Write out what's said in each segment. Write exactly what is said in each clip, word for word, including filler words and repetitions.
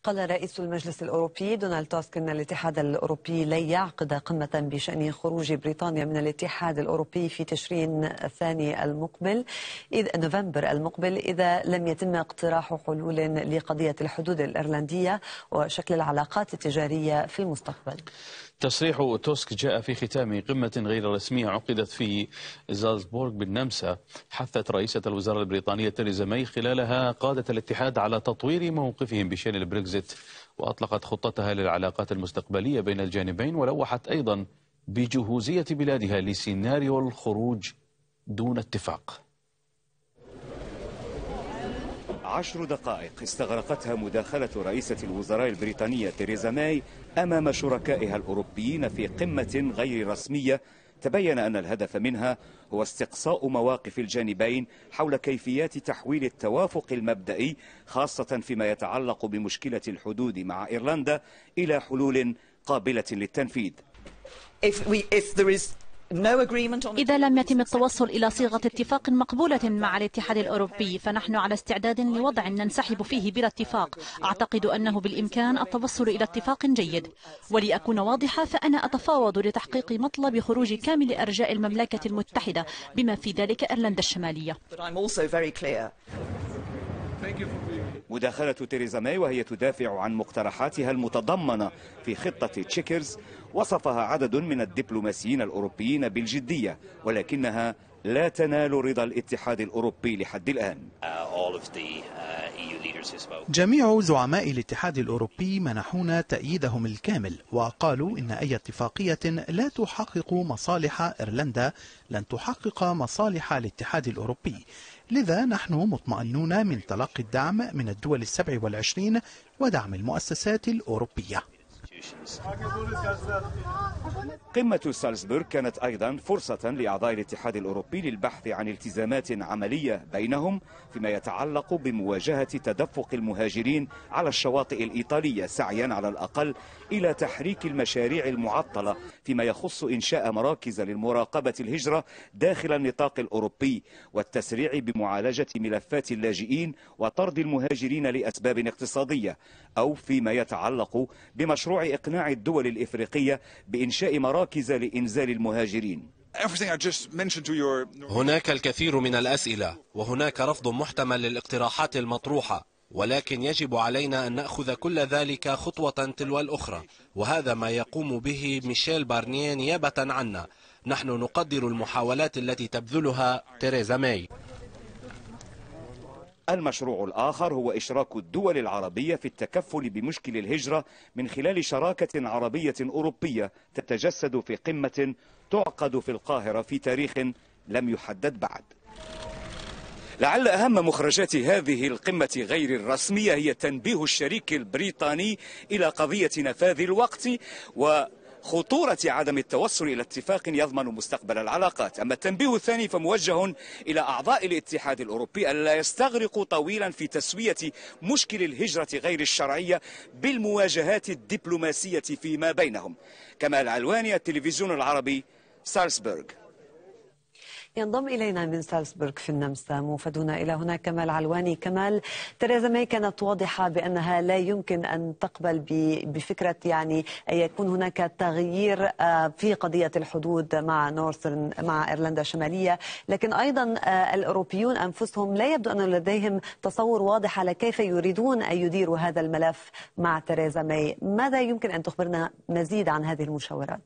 قال رئيس المجلس الأوروبي دونالد توسك أن الاتحاد الأوروبي لن يعقد قمة بشأن خروج بريطانيا من الاتحاد الأوروبي في تشرين الثاني المقبل إذ نوفمبر المقبل إذا لم يتم اقتراح حلول لقضية الحدود الإيرلندية وشكل العلاقات التجارية في المستقبل. تصريح توسك جاء في ختام قمة غير رسمية عقدت في زالزبورغ بالنمسا، حثت رئيسة الوزراء البريطانية تيريزا ماي خلالها قادة الاتحاد على تطوير موقفهم بشأن البريكزيت، وأطلقت خطتها للعلاقات المستقبلية بين الجانبين، ولوحت أيضا بجهوزية بلادها لسيناريو الخروج دون اتفاق. عشر دقائق استغرقتها مداخلة رئيسة الوزراء البريطانية تيريزا ماي أمام شركائها الأوروبيين في قمة غير رسمية تبين أن الهدف منها هو استقصاء مواقف الجانبين حول كيفيات تحويل التوافق المبدئي خاصة فيما يتعلق بمشكلة الحدود مع إيرلندا إلى حلول قابلة للتنفيذ. If we, if there is إذا لم يتم التوصل إلى صيغة اتفاق مقبولة مع الاتحاد الأوروبي فنحن على استعداد لوضع ننسحب فيه بلا اتفاق. أعتقد أنه بالإمكان التوصل إلى اتفاق جيد، ولأكون واضحة فأنا أتفاوض لتحقيق مطلب خروج كامل أرجاء المملكة المتحدة بما في ذلك إيرلندا الشمالية. مداخلة تيريزا ماي وهي تدافع عن مقترحاتها المتضمنة في خطة تشيكرز وصفها عدد من الدبلوماسيين الأوروبيين بالجدية، ولكنها لا تنال رضا الاتحاد الأوروبي لحد الآن. جميع زعماء الاتحاد الأوروبي منحونا تأييدهم الكامل، وقالوا إن أي اتفاقية لا تحقق مصالح إيرلندا لن تحقق مصالح الاتحاد الأوروبي، لذا نحن مطمئنون من تلقي الدعم من الدول السبع والعشرين ودعم المؤسسات الأوروبية. قمة سالزبورغ كانت أيضا فرصة لأعضاء الاتحاد الأوروبي للبحث عن التزامات عملية بينهم فيما يتعلق بمواجهة تدفق المهاجرين على الشواطئ الإيطالية، سعيا على الأقل إلى تحريك المشاريع المعطلة فيما يخص إنشاء مراكز للمراقبة الهجرة داخل النطاق الأوروبي والتسريع بمعالجة ملفات اللاجئين وطرد المهاجرين لأسباب اقتصادية، أو فيما يتعلق بمشروع إقناع الدول الإفريقية بإنشاء مراكز لإنزال المهاجرين. هناك الكثير من الأسئلة وهناك رفض محتمل للاقتراحات المطروحة، ولكن يجب علينا أن نأخذ كل ذلك خطوة تلو الأخرى، وهذا ما يقوم به ميشيل بارنيه نيابة عنا. نحن نقدر المحاولات التي تبذلها تيريزا ماي. المشروع الآخر هو إشراك الدول العربية في التكفل بمشكل الهجرة من خلال شراكة عربية أوروبية تتجسد في قمة تعقد في القاهرة في تاريخ لم يحدد بعد. لعل أهم مخرجات هذه القمة غير الرسمية هي تنبيه الشريك البريطاني إلى قضية نفاذ الوقت و خطورة عدم التوصل إلى اتفاق يضمن مستقبل العلاقات. أما التنبيه الثاني فموجه إلى أعضاء الاتحاد الأوروبي ألا يستغرقوا طويلا في تسوية مشكل الهجرة غير الشرعية بالمواجهات الدبلوماسية فيما بينهم. كمال علواني، التلفزيون العربي، سالزبورغ. ينضم إلينا من سالزبورغ في النمسا موفدنا إلى هناك كمال علواني. كمال، تيريزا ماي كانت واضحة بأنها لا يمكن أن تقبل بفكرة يعني أن يكون هناك تغيير في قضية الحدود مع نورثرن مع إيرلندا الشمالية، لكن أيضا الأوروبيون أنفسهم لا يبدو أن لديهم تصور واضح على كيف يريدون أن يديروا هذا الملف مع تيريزا ماي. ماذا يمكن أن تخبرنا مزيد عن هذه المشاورات؟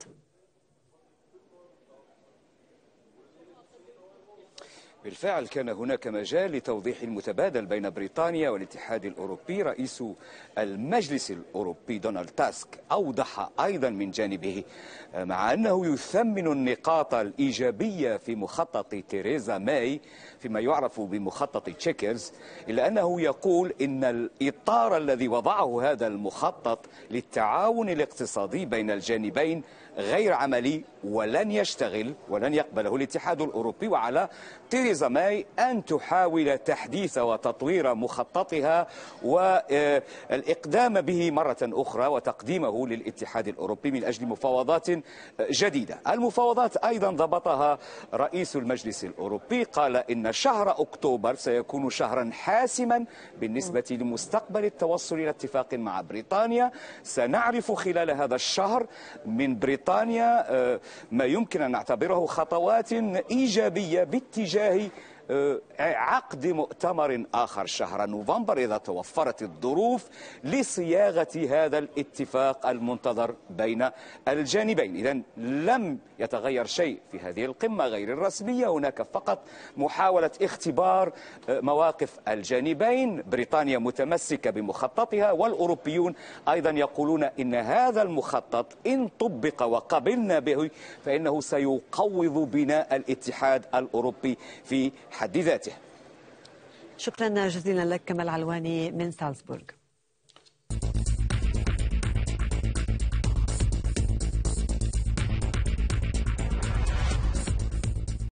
بالفعل كان هناك مجال لتوضيح المتبادل بين بريطانيا والاتحاد الأوروبي. رئيس المجلس الأوروبي دونالد توسك أوضح أيضا من جانبه، مع أنه يثمن النقاط الإيجابية في مخطط تيريزا ماي فيما يعرف بمخطط تشيكرز، إلا أنه يقول إن الإطار الذي وضعه هذا المخطط للتعاون الاقتصادي بين الجانبين غير عملي ولن يشتغل ولن يقبله الاتحاد الأوروبي. وعلى طير تيريزا ماي أن تحاول تحديث وتطوير مخططها والإقدام به مرة أخرى وتقديمه للاتحاد الأوروبي من أجل مفاوضات جديدة. المفاوضات أيضا ضبطها رئيس المجلس الأوروبي، قال إن شهر أكتوبر سيكون شهرا حاسما بالنسبة لمستقبل التوصل إلى اتفاق مع بريطانيا. سنعرف خلال هذا الشهر من بريطانيا ما يمكن أن نعتبره خطوات إيجابية باتجاه عقد مؤتمر آخر شهر نوفمبر إذا توفرت الظروف لصياغة هذا الاتفاق المنتظر بين الجانبين. إذن لم يتغير شيء في هذه القمة غير الرسمية، هناك فقط محاولة اختبار مواقف الجانبين. بريطانيا متمسكة بمخططها والأوروبيون أيضا يقولون إن هذا المخطط إن طبق وقبلنا به فإنه سيقوض بناء الاتحاد الأوروبي في حد ذاته. شكرا جزيلا لك كمال علواني من سالزبورغ.